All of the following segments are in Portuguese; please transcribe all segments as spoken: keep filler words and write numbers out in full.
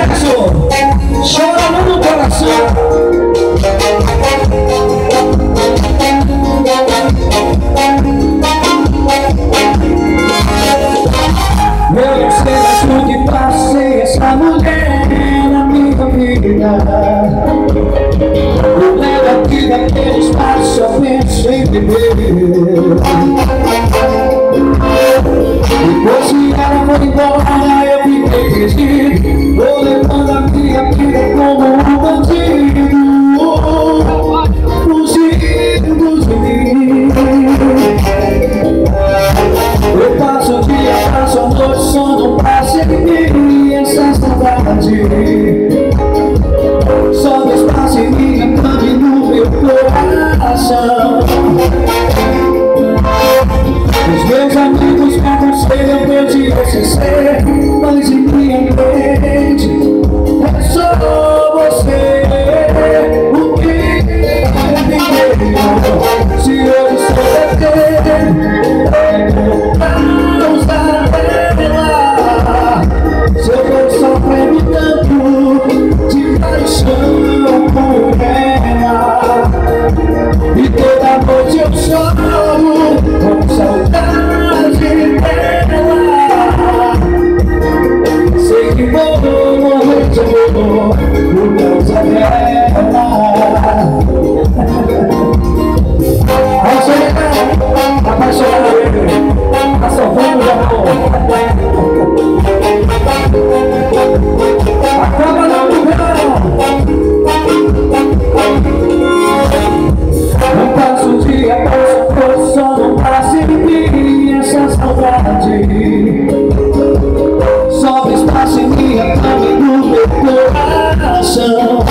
Jefferson, chora no coração. Eu não sei mais o que passei essa mulher na minha vida. Eu levo aqui daquele espaço, eu penso em viver. Depois que ela foi embora, eu fiquei perdido. Vou levando a minha vida como um bandido, fugindo de mim. Eu passo o dia, passo a noite, só não passa em mim essa saudade. Só me espaço em minha cama e no meu coração. Os meus amigos me aconselham que eu devesse ser, mas em minha mente é só você. O que é viver? Se hoje estou perdendo, é por causa dela. Se eu tô sofrendo tanto de paixão por ela, e toda noite eu choro com saudade dela. Sei que vou morrer de amor por causa dela. Apaixonado, apaixonado, tá sofrendo de amor. Acaba não morrendo. Não passo o dia, passo a noite, só não passa em mim essa saudade. Sobra espaço em minha cama e no meu coração.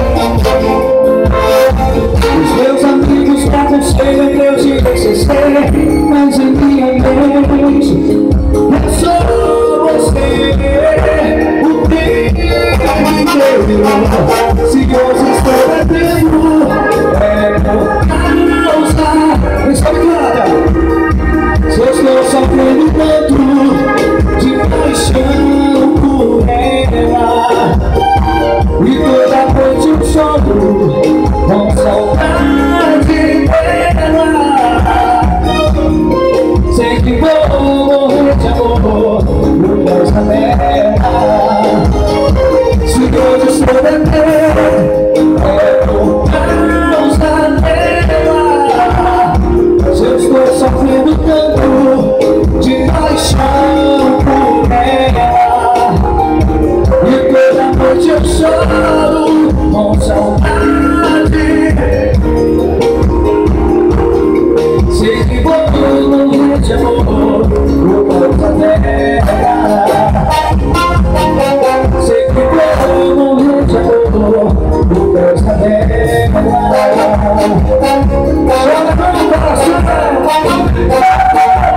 Os meus amigos me aconselham que eu devesse ser, mas em minha mente é só você. O que é viver? Se hoje estou perdendo, é por causa. Respira, se eu estou sofrendo tanto de paixão por ela, e toda noite eu choro com saudade dela. Sei que vou morrer de amor por causa dela. Se hoje estou perdendo, é por causa dela. Se eu estou sofrendo tanto de paixão por ela, e toda noite eu choro com saudade. Sei que vou morrer de amor por causa dela. Sei que vou morrer de amor por causa dela. Chora no coração.